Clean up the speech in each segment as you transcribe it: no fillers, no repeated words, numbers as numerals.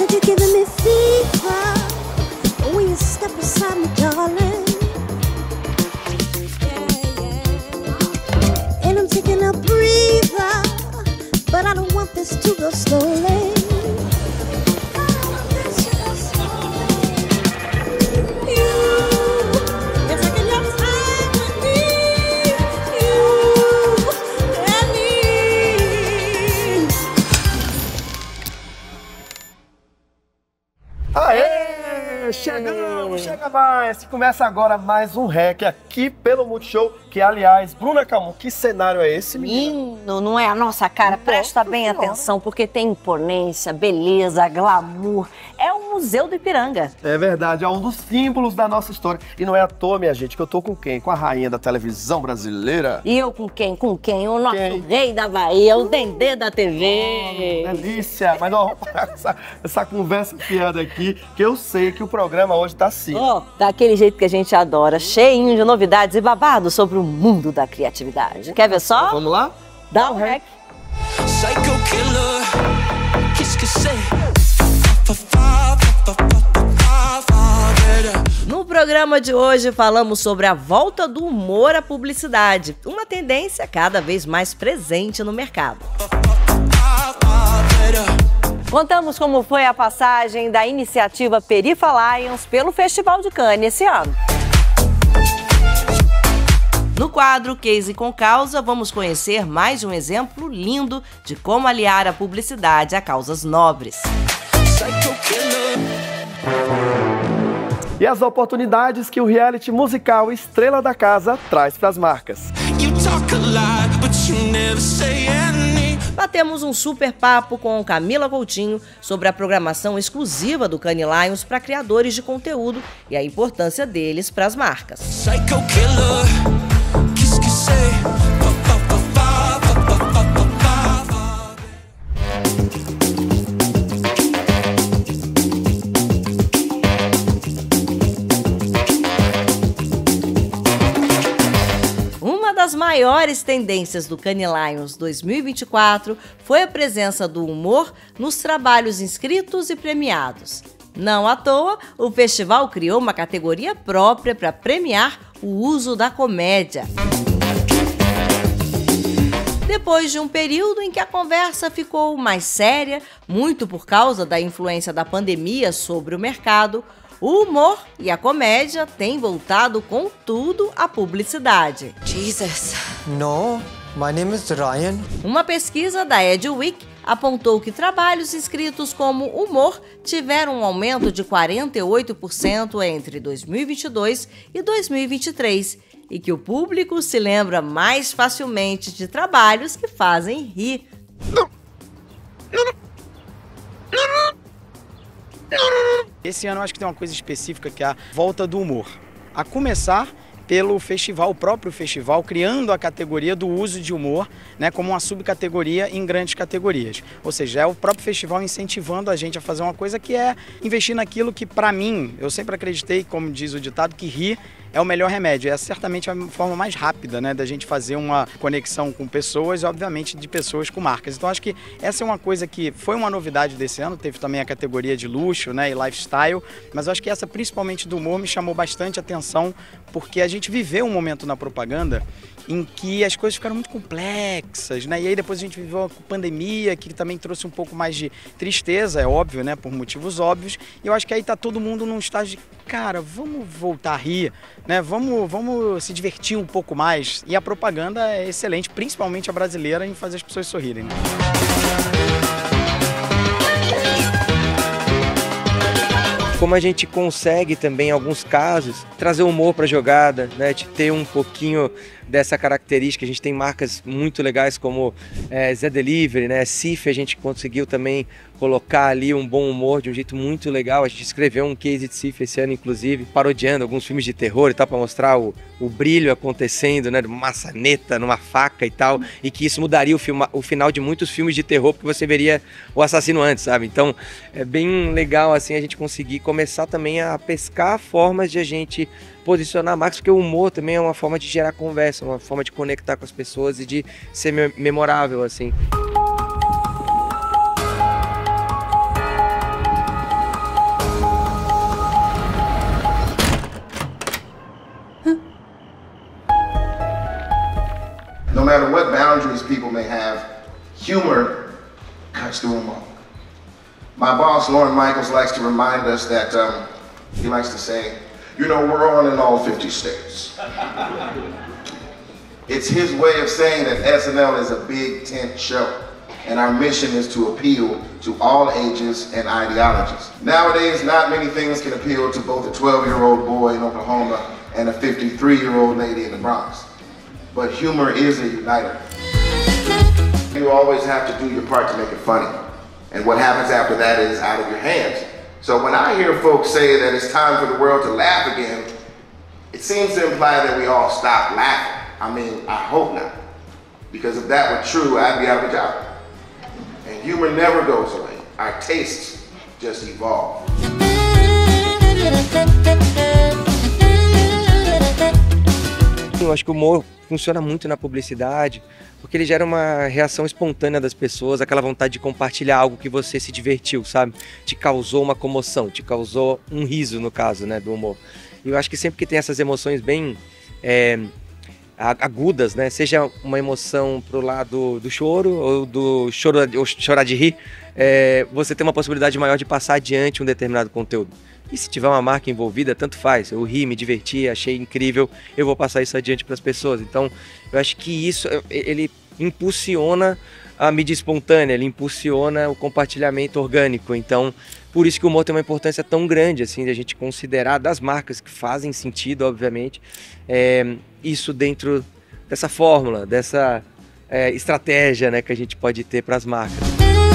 Said you're giving me fever when you step beside me, darling. Yeah, yeah. And I'm taking a breather, but I don't want this to go slowly. Chega mais! Começa agora mais um REC aqui pelo Multishow, que aliás, Bruna Calmon, que cenário é esse, menina? Menino, não é a nossa cara? Presta bem atenção, porque tem imponência, beleza, glamour. É o Museu do Ipiranga. É verdade, é um dos símbolos da nossa história. E não é à toa, minha gente, que eu tô com quem? Com a rainha da televisão brasileira. E eu com quem? Com quem? O nosso rei da Bahia, o Dendê da TV. Delícia! Mas ó, essa conversa fiada aqui, que eu sei que o programa hoje tá assim. Daquele jeito que a gente adora, cheinho de novidades e babados sobre o mundo da criatividade. Quer ver só? Vamos lá? Dá um rec. No programa de hoje falamos sobre a volta do humor à publicidade, uma tendência cada vez mais presente no mercado. Contamos como foi a passagem da iniciativa Perifa Lions pelo Festival de Cannes esse ano. No quadro Case com Causa, vamos conhecer mais um exemplo lindo de como aliar a publicidade a causas nobres. E as oportunidades que o reality musical Estrela da Casa traz para as marcas. Batemos um super papo com Camila Coutinho sobre a programação exclusiva do Cannes Lions para criadores de conteúdo e a importância deles para as marcas. As maiores tendências do Cannes Lions 2024 foi a presença do humor nos trabalhos inscritos e premiados. Não à toa, o festival criou uma categoria própria para premiar o uso da comédia. Depois de um período em que a conversa ficou mais séria, muito por causa da influência da pandemia sobre o mercado, o humor e a comédia têm voltado com tudo à publicidade. Jesus. No, my name is Ryan. Uma pesquisa da Edweek apontou que trabalhos inscritos como humor tiveram um aumento de 48% entre 2022 e 2023 e que o público se lembra mais facilmente de trabalhos que fazem rir. Esse ano eu acho que tem uma coisa específica que é a volta do humor. A começar pelo festival, o próprio festival, criando a categoria do uso de humor, né, como uma subcategoria em grandes categorias. Ou seja, é o próprio festival incentivando a gente a fazer uma coisa que é investir naquilo que, para mim, eu sempre acreditei, como diz o ditado, que rir é o melhor remédio. É certamente a forma mais rápida, né, da gente fazer uma conexão com pessoas e, obviamente, de pessoas com marcas. Então, acho que essa é uma coisa que foi uma novidade desse ano. Teve também a categoria de luxo, né, e lifestyle, mas eu acho que essa, principalmente do humor, me chamou bastante atenção, porque a gente viveu um momento na propaganda em que as coisas ficaram muito complexas, né? E aí depois a gente viveu a pandemia, que também trouxe um pouco mais de tristeza, é óbvio, né? Por motivos óbvios. E eu acho que aí tá todo mundo num estágio de, cara, vamos voltar a rir, né? Vamos se divertir um pouco mais. E a propaganda é excelente, principalmente a brasileira, em fazer as pessoas sorrirem, né? Como a gente consegue também, em alguns casos, trazer humor para a jogada, né? De ter um pouquinho dessa característica. A gente tem marcas muito legais como Zé Delivery, né? Cif, a gente conseguiu também colocar ali um bom humor de um jeito muito legal. A gente escreveu um case de Cif esse ano, inclusive, parodiando alguns filmes de terror e tal, para mostrar o brilho acontecendo, né? De uma maçaneta, numa faca e tal, e que isso mudaria o final de muitos filmes de terror, porque você veria o assassino antes, sabe? Então, é bem legal, assim, a gente conseguir começar também a pescar formas de a gente posicionar marcas, porque o humor também é uma forma de gerar conversa, uma forma de conectar com as pessoas e de ser memorável, assim. people may have, humor cuts through them all. My boss, Lauren Michaels, likes to remind us that, he likes to say, you know, we're on in all 50 states. It's his way of saying that SNL is a big tent show, and our mission is to appeal to all ages and ideologies. Nowadays, not many things can appeal to both a 12-year-old boy in Oklahoma and a 53-year-old lady in the Bronx. But humor is a uniter. You always have to do your part to make it funny. And what happens after that is out of your hands. So when I hear folks say that it's time for the world to laugh again, it seems to imply that we all stop laughing. I mean, I hope not. Because if that were true, I'd be out of a job. And humor never goes away. Our tastes just evolve. Eu acho que o humor funciona muito na publicidade, porque ele gera uma reação espontânea das pessoas, aquela vontade de compartilhar algo que você se divertiu, sabe? Te causou uma comoção, te causou um riso, no caso, né, do humor. E eu acho que sempre que tem essas emoções bem agudas, né, seja uma emoção pro lado do choro ou do chorar de rir, você tem uma possibilidade maior de passar adiante um determinado conteúdo. E se tiver uma marca envolvida, tanto faz. Eu ri, me diverti, achei incrível, eu vou passar isso adiante para as pessoas. Então, eu acho que isso, ele impulsiona a mídia espontânea, ele impulsiona o compartilhamento orgânico. Então, por isso que o humor tem uma importância tão grande, assim, de a gente considerar das marcas que fazem sentido, obviamente, isso dentro dessa fórmula, dessa estratégia, né, que a gente pode ter para as marcas.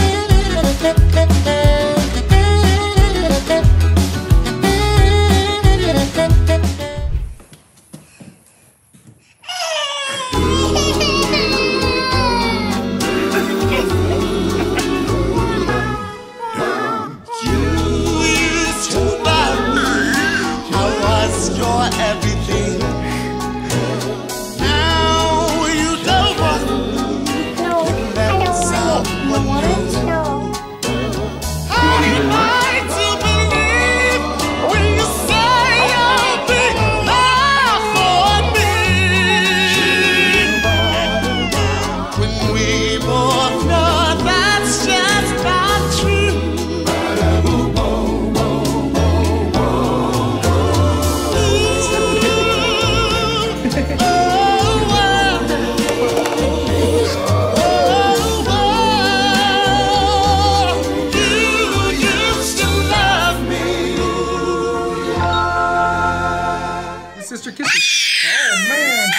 Sister Kisses. Oh, man.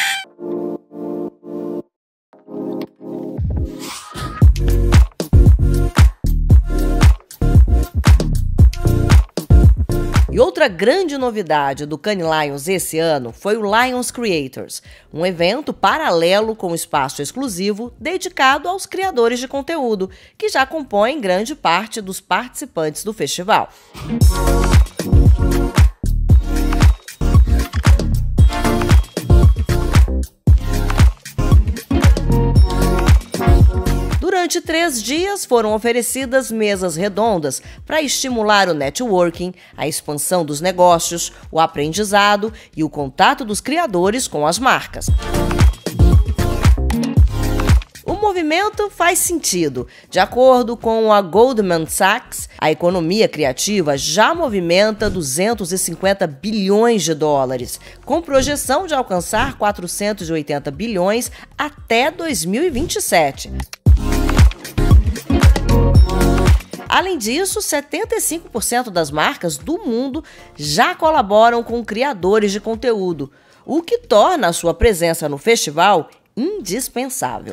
E outra grande novidade do Cannes Lions esse ano foi o Lions Creators, um evento paralelo com espaço exclusivo dedicado aos criadores de conteúdo, que já compõem grande parte dos participantes do festival. Durante 3 dias foram oferecidas mesas redondas para estimular o networking, a expansão dos negócios, o aprendizado e o contato dos criadores com as marcas. O movimento faz sentido. De acordo com a Goldman Sachs, a economia criativa já movimenta 250 bilhões de dólares, com projeção de alcançar 480 bilhões até 2027. Além disso, 75% das marcas do mundo já colaboram com criadores de conteúdo, o que torna a sua presença no festival indispensável.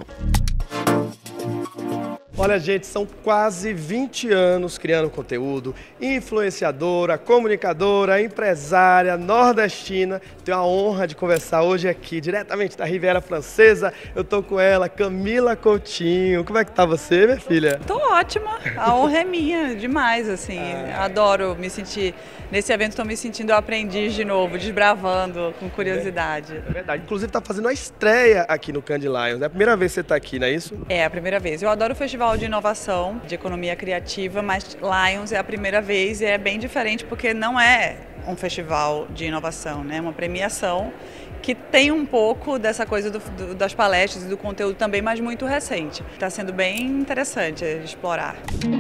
Olha, gente, são quase 20 anos criando conteúdo, influenciadora, comunicadora, empresária, nordestina. Tenho a honra de conversar hoje aqui, diretamente da Riviera Francesa. Eu tô com ela, Camila Coutinho. Como é que tá você, minha filha? Tô ótima, a honra é minha, demais, assim. Adoro me sentir, nesse evento estou me sentindo aprendiz de novo, desbravando, com curiosidade. É verdade, inclusive tá fazendo a estreia aqui no Cannes Lions, é a primeira vez que você tá aqui, não é isso? É a primeira vez. Eu adoro o festival de inovação, de economia criativa, mas Lions é a primeira vez e é bem diferente porque não é um festival de inovação, né? Uma premiação que tem um pouco dessa coisa das palestras e do conteúdo também, mas muito recente. Está sendo bem interessante explorar.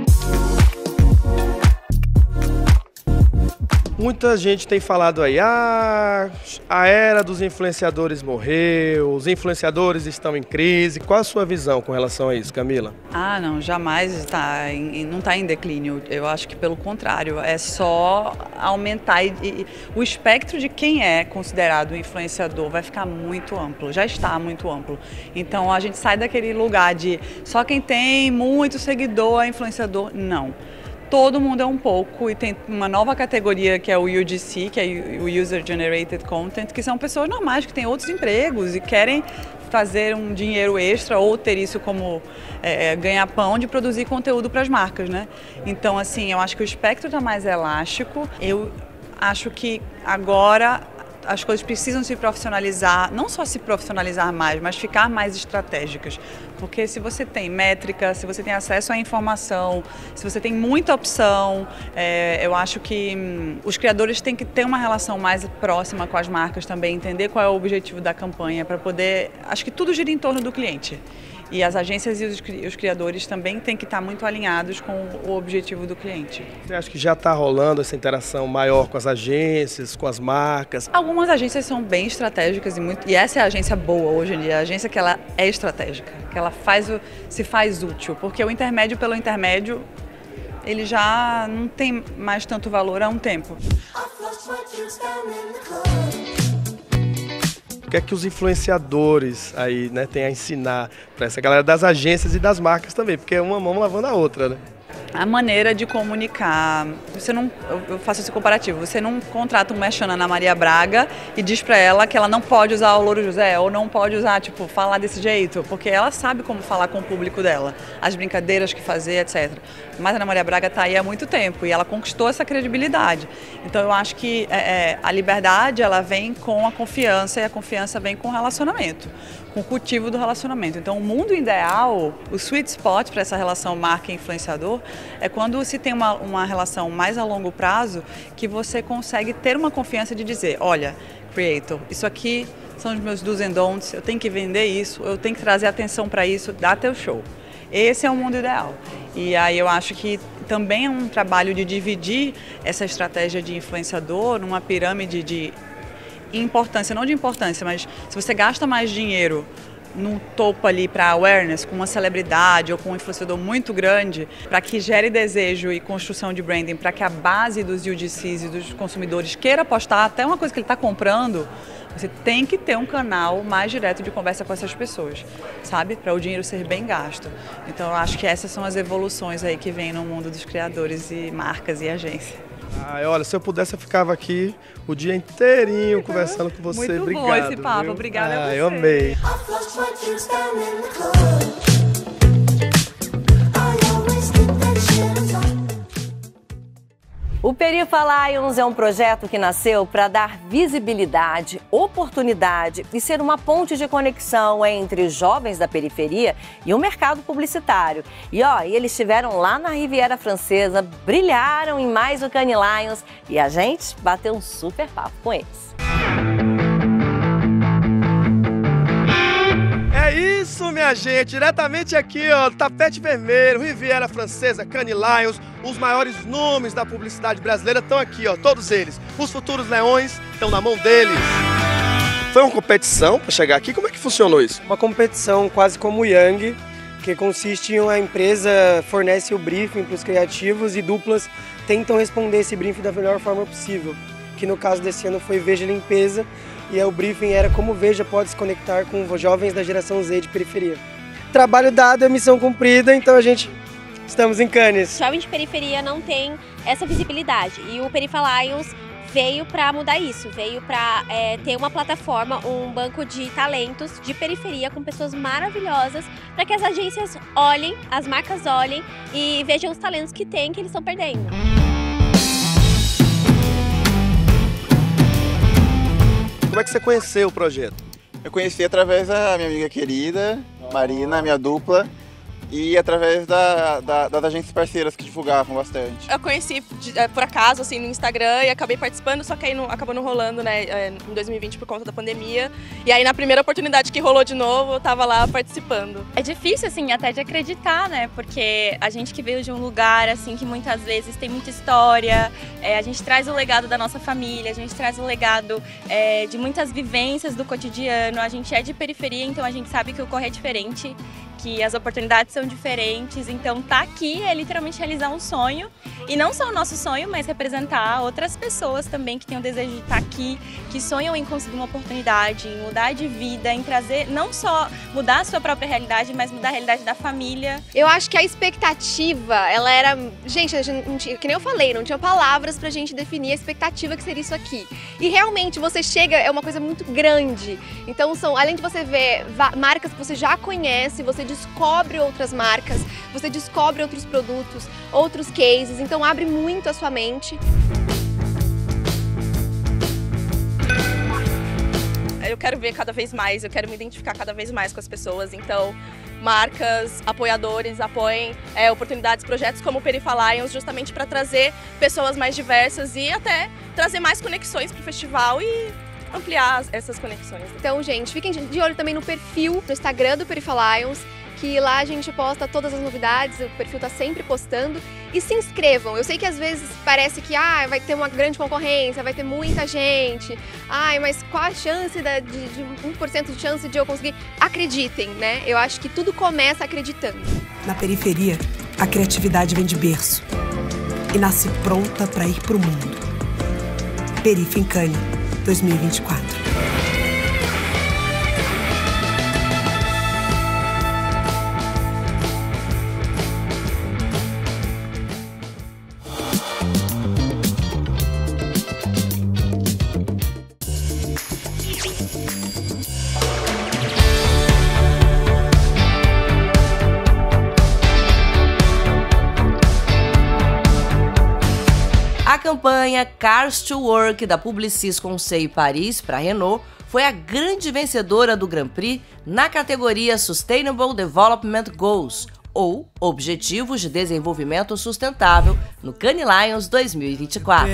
Muita gente tem falado aí, a era dos influenciadores morreu, os influenciadores estão em crise. Qual a sua visão com relação a isso, Camila? Ah, não, jamais não está em declínio. Eu acho que pelo contrário, é só aumentar o espectro de quem é considerado influenciador vai ficar muito amplo, já está muito amplo. Então a gente sai daquele lugar de só quem tem muito seguidor é influenciador, não. Todo mundo é um pouco, e tem uma nova categoria que é o UGC, que é o User Generated Content, que são pessoas normais que têm outros empregos e querem fazer um dinheiro extra ou ter isso como ganha-pão de produzir conteúdo para as marcas, né? Então, assim, eu acho que o espectro está mais elástico. Eu acho que agora as coisas precisam se profissionalizar, não só se profissionalizar mais, mas ficar mais estratégicas. Porque se você tem métrica, se você tem acesso à informação, se você tem muita opção, eu acho que os criadores têm que ter uma relação mais próxima com as marcas também, entender qual é o objetivo da campanha, para poder... Acho que tudo gira em torno do cliente. E as agências e os criadores também têm que estar muito alinhados com o objetivo do cliente. Você acha que já está rolando essa interação maior com as agências, com as marcas? Algumas agências são bem estratégicas e essa é a agência boa hoje em dia, a agência que ela é estratégica, que ela se faz útil, porque o intermédio pelo intermédio, ele já não tem mais tanto valor há um tempo. O que é que os influenciadores aí, né, têm a ensinar para essa galera das agências e das marcas também? Porque é uma mão lavando a outra, né? A maneira de comunicar, eu faço esse comparativo, você não contrata uma merchan Ana Maria Braga e diz pra ela que ela não pode usar o Louro José, ou não pode usar, tipo, falar desse jeito, porque ela sabe como falar com o público dela, as brincadeiras que fazer, etc. Mas a Ana Maria Braga tá aí há muito tempo e ela conquistou essa credibilidade. Então eu acho que a liberdade, ela vem com a confiança e a confiança vem com o relacionamento, com o cultivo do relacionamento. Então o mundo ideal, o sweet spot para essa relação marca e influenciador, é quando se tem uma relação mais a longo prazo, que você consegue ter uma confiança de dizer, olha, creator, isso aqui são os meus do's and don'ts, eu tenho que vender isso, eu tenho que trazer atenção para isso, dá teu show. Esse é o mundo ideal. E aí eu acho que também é um trabalho de dividir essa estratégia de influenciador numa pirâmide de importância, não de importância, mas se você gasta mais dinheiro no topo ali para awareness, com uma celebridade ou com um influenciador muito grande, para que gere desejo e construção de branding, para que a base dos UGCs e dos consumidores queira apostar até uma coisa que ele está comprando, você tem que ter um canal mais direto de conversa com essas pessoas, sabe? Para o dinheiro ser bem gasto. Então eu acho que essas são as evoluções aí que vêm no mundo dos criadores e marcas e agências. Olha, se eu pudesse, eu ficava aqui o dia inteirinho conversando com você. Muito obrigado, bom esse papo, viu? obrigada a você. Eu amei. O Perifa Lions é um projeto que nasceu para dar visibilidade, oportunidade e ser uma ponte de conexão entre jovens da periferia e o mercado publicitário. E eles estiveram lá na Riviera Francesa, brilharam em mais o Cannes Lions e a gente bateu um super papo com eles. É isso, minha gente, diretamente aqui, Tapete Vermelho, Riviera Francesa, Cannes Lions, os maiores nomes da publicidade brasileira estão aqui, todos eles. Os futuros leões estão na mão deles. Foi uma competição para chegar aqui? Como é que funcionou isso? Uma competição quase como o Young, que consiste em a empresa fornece o briefing para os criativos e duplas tentam responder esse briefing da melhor forma possível. Que no caso desse ano foi Veja Limpeza, e o briefing era como Veja pode se conectar com jovens da geração Z de periferia. Trabalho dado, é missão cumprida, então a gente estamos em Cannes. Jovem de periferia não tem essa visibilidade e o Perifa Lions veio para mudar isso, veio para ter uma plataforma, um banco de talentos de periferia com pessoas maravilhosas para que as agências olhem, as marcas olhem e vejam os talentos que tem que eles estão perdendo. Como é que você conheceu o projeto? Eu conheci através da minha amiga querida, Marina, minha dupla. e através das agências parceiras que divulgavam bastante. Eu conheci por acaso, assim, no Instagram e acabei participando, só que aí acabou não rolando, né, em 2020 por conta da pandemia. E aí na primeira oportunidade que rolou de novo, eu tava lá participando. É difícil, assim, até de acreditar, né, porque a gente que veio de um lugar, assim, que muitas vezes tem muita história, a gente traz o legado da nossa família, a gente traz o legado de muitas vivências do cotidiano, a gente é de periferia, então a gente sabe que o corre é diferente, que as oportunidades são diferentes, então tá aqui é literalmente realizar um sonho, e não só o nosso sonho, mas representar outras pessoas também que têm o desejo de estar aqui, que sonham em conseguir uma oportunidade, em mudar de vida, em trazer, não só mudar a sua própria realidade, mas mudar a realidade da família. Eu acho que a expectativa, ela era... Gente, que nem eu falei, não tinha palavras pra gente definir a expectativa que seria isso aqui. E realmente, você chega, é uma coisa muito grande. Então, além de você ver marcas que você já conhece, você descobre outras marcas, você descobre outros produtos, outros cases, então abre muito a sua mente. Eu quero ver cada vez mais, eu quero me identificar cada vez mais com as pessoas, então marcas, apoiadores apoiem oportunidades, projetos como o Perifa Lions, justamente para trazer pessoas mais diversas e até trazer mais conexões para o festival e ampliar essas conexões. Então, gente, fiquem de olho também no perfil do Instagram do Perifa Lions, que lá a gente posta todas as novidades, o perfil tá sempre postando. E se inscrevam. Eu sei que às vezes parece que vai ter uma grande concorrência, vai ter muita gente. Mas qual a chance de 1% de chance de eu conseguir? Acreditem, né? Eu acho que tudo começa acreditando. Na periferia, a criatividade vem de berço e nasce pronta para ir pro mundo. Perifa em Cannes, 2024. A campanha Cars to Work da Publicis Conseil Paris para a Renault foi a grande vencedora do Grand Prix na categoria Sustainable Development Goals, ou Objetivos de Desenvolvimento Sustentável, no Cannes Lions 2024.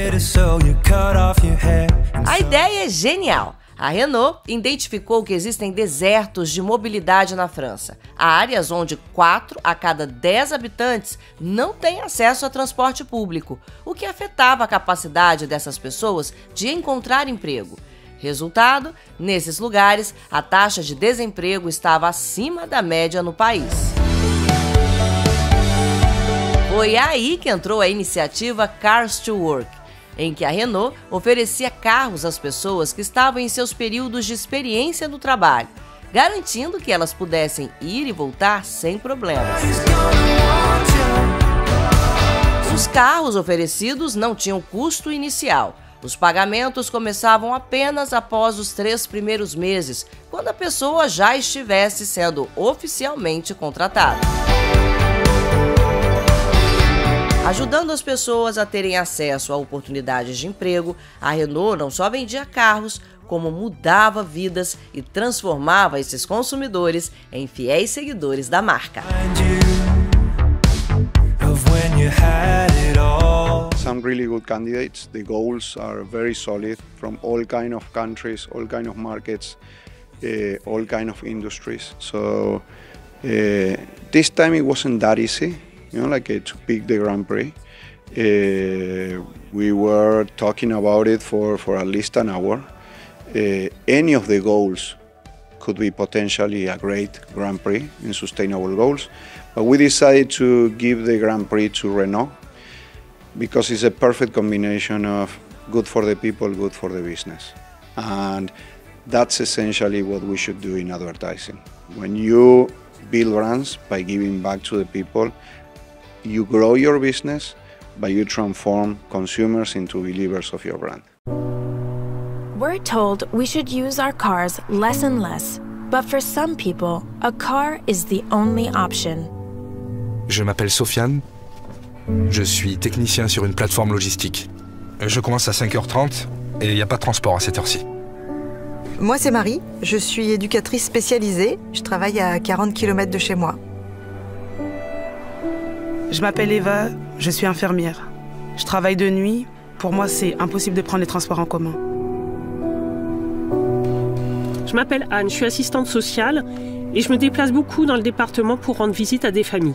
A ideia é genial. A Renault identificou que existem desertos de mobilidade na França, áreas onde 4 a cada 10 habitantes não têm acesso a transporte público, o que afetava a capacidade dessas pessoas de encontrar emprego. Resultado, nesses lugares, a taxa de desemprego estava acima da média no país. Foi aí que entrou a iniciativa Cars to Work, em que a Renault oferecia carros às pessoas que estavam em seus períodos de experiência no trabalho, garantindo que elas pudessem ir e voltar sem problemas. Os carros oferecidos não tinham custo inicial. Os pagamentos começavam apenas após os 3 primeiros meses, quando a pessoa já estivesse sendo oficialmente contratada. Ajudando as pessoas a terem acesso a oportunidades de emprego, a Renault não só vendia carros, como mudava vidas e transformava esses consumidores em fiéis seguidores da marca. Some really good candidates. The goals are very solid from all kind of countries, all kind of markets, all kind of industries. So this time it wasn't that easy. To pick the Grand Prix. We were talking about it for at least an hour. Any of the goals could be potentially a great Grand Prix in sustainable goals, but we decided to give the Grand Prix to Renault because it's a perfect combination of good for the people, good for the business. And that's essentially what we should do in advertising. When you build brands by giving back to the people, you grow your business, but you transform consumers into believers of your brand. We're told we should use our cars less and less, but for some people, a car is the only option. Je m'appelle Sofiane, je suis technicien sur une plateforme logistique. Je commence à 5h30 et il n'y a pas de transport à cette heure-ci. Moi c'est Marie, je suis éducatrice spécialisée, je travaille à 40 km de chez moi. Je m'appelle Eva, je suis infirmière. Je travaille de nuit. Pour moi, c'est impossible de prendre les transports en commun. Je m'appelle Anne, je suis assistante sociale et je me déplace beaucoup dans le département pour rendre visite à des familles.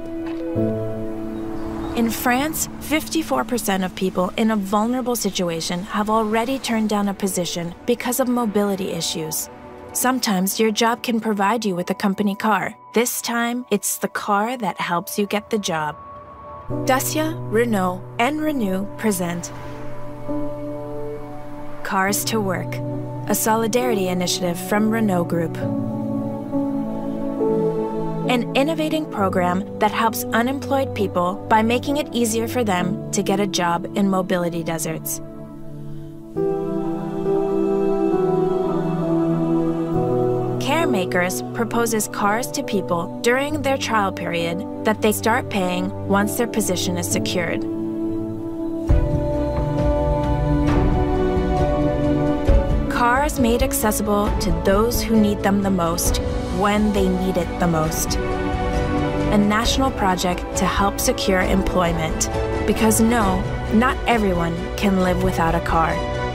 In France, 54% of people in a vulnerable situation have already turned down a position because of mobility issues. Sometimes your job can provide you with a company car. This time, it's the car that helps you get the job. Dacia, Renault, and Renew present Cars to Work, a solidarity initiative from Renault Group. An innovating program that helps unemployed people by making it easier for them to get a job in mobility deserts. Caremakers proposes cars to people during their trial period that they start paying once their position is secured. Cars made accessible to those who need them the most, when they need it the most. A national project to help secure employment. Because no, not everyone can live without a car.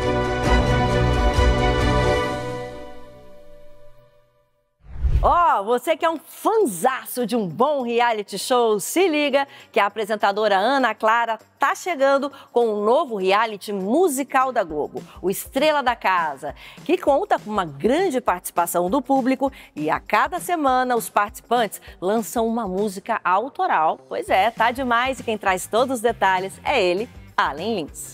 Ó, você que é um fanzaço de um bom reality show, se liga que a apresentadora Ana Clara tá chegando com um novo reality musical da Globo, o Estrela da Casa, que conta com uma grande participação do público e a cada semana os participantes lançam uma música autoral. Pois é, tá demais e quem traz todos os detalhes é ele, Allen Lins.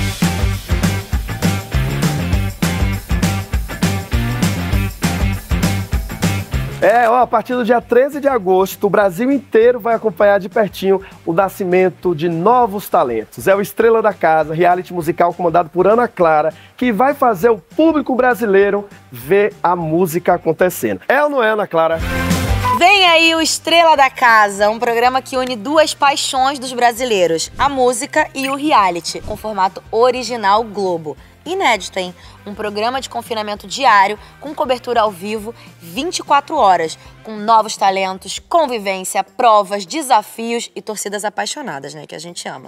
A partir do dia 13 de agosto, o Brasil inteiro vai acompanhar de pertinho o nascimento de novos talentos. É o Estrela da Casa, reality musical comandado por Ana Clara, que vai fazer o público brasileiro ver a música acontecendo. É ou não é, Ana Clara? Vem aí o Estrela da Casa, um programa que une duas paixões dos brasileiros, a música e o reality, com formato original Globo. Inédito, hein? Um programa de confinamento diário, com cobertura ao vivo, 24 horas, com novos talentos, convivência, provas, desafios e torcidas apaixonadas, né? Que a gente ama.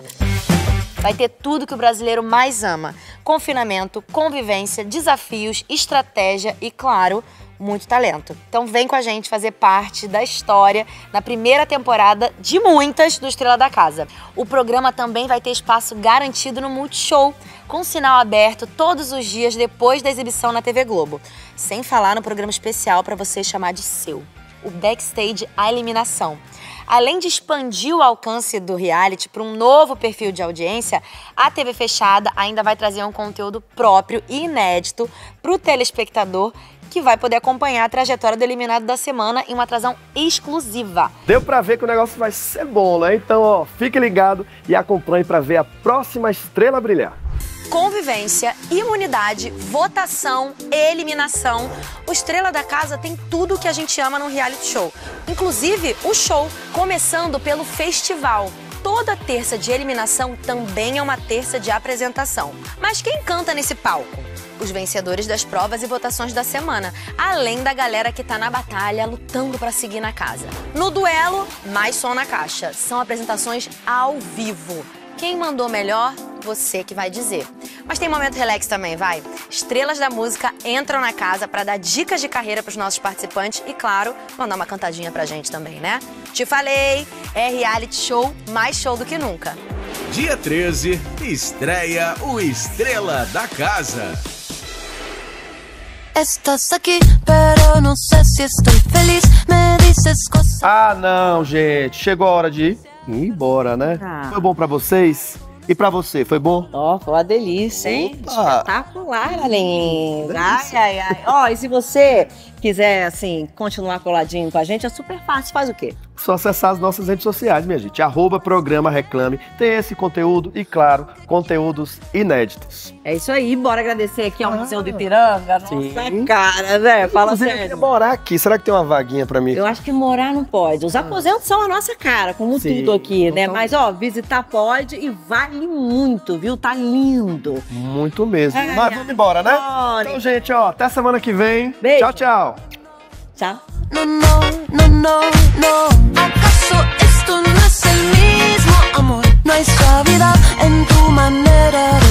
Vai ter tudo que o brasileiro mais ama. Confinamento, convivência, desafios, estratégia e, claro, muito talento. Então vem com a gente fazer parte da história na primeira temporada de muitas do Estrela da Casa. O programa também vai ter espaço garantido no Multishow, com sinal aberto todos os dias depois da exibição na TV Globo. Sem falar no programa especial para você chamar de seu, o Backstage A Eliminação. Além de expandir o alcance do reality para um novo perfil de audiência, a TV fechada ainda vai trazer um conteúdo próprio e inédito para o telespectador, que vai poder acompanhar a trajetória do eliminado da semana em uma atração exclusiva. Deu pra ver que o negócio vai ser bom, né? Então, ó, fique ligado e acompanhe pra ver a próxima estrela brilhar. Convivência, imunidade, votação, eliminação. O Estrela da Casa tem tudo o que a gente ama num reality show. Inclusive, o show, começando pelo festival. Toda terça de eliminação também é uma terça de apresentação. Mas quem canta nesse palco? Os vencedores das provas e votações da semana, além da galera que tá na batalha, lutando pra seguir na casa. No duelo, mais som na caixa. São apresentações ao vivo. Quem mandou melhor, você que vai dizer. Mas tem momento relax também, vai? Estrelas da música entram na casa pra dar dicas de carreira pros nossos participantes e, claro, mandar uma cantadinha pra gente também, né? Te falei, é reality show, mais show do que nunca. Dia 13, estreia o Estrela da Casa. Estás aqui, pero não sei se estou feliz. Me dices coisas. Ah, não, gente. Chegou a hora de ir embora, né? Foi bom pra vocês? E pra você, foi bom? Ó, foi uma delícia, hein? Espetacular, Allen. Ai, ai. Ó, e se você quiser, assim, continuar coladinho com a gente, é super fácil. Faz o quê? Só acessar as nossas redes sociais, minha gente. @programa Reclame. Tem esse conteúdo e, claro, conteúdos inéditos. É isso aí. Bora agradecer aqui ao Museu do Ipiranga. Nossa, cara, né? Fala sério. Eu queria morar aqui. Será que tem uma vaguinha pra mim? Eu acho que morar não pode. Os aposentos são a nossa cara, como tudo aqui, né? Mas, ó, visitar pode e vale muito, viu? Tá lindo. Muito mesmo. Mas vamos embora, né? Então, gente, ó, até semana que vem. Beijo. Tchau, tchau. Tchau. No, no, no, no, no. ¿Acaso esto no es el mío? mismo amor. No hay suavidad en tu manera de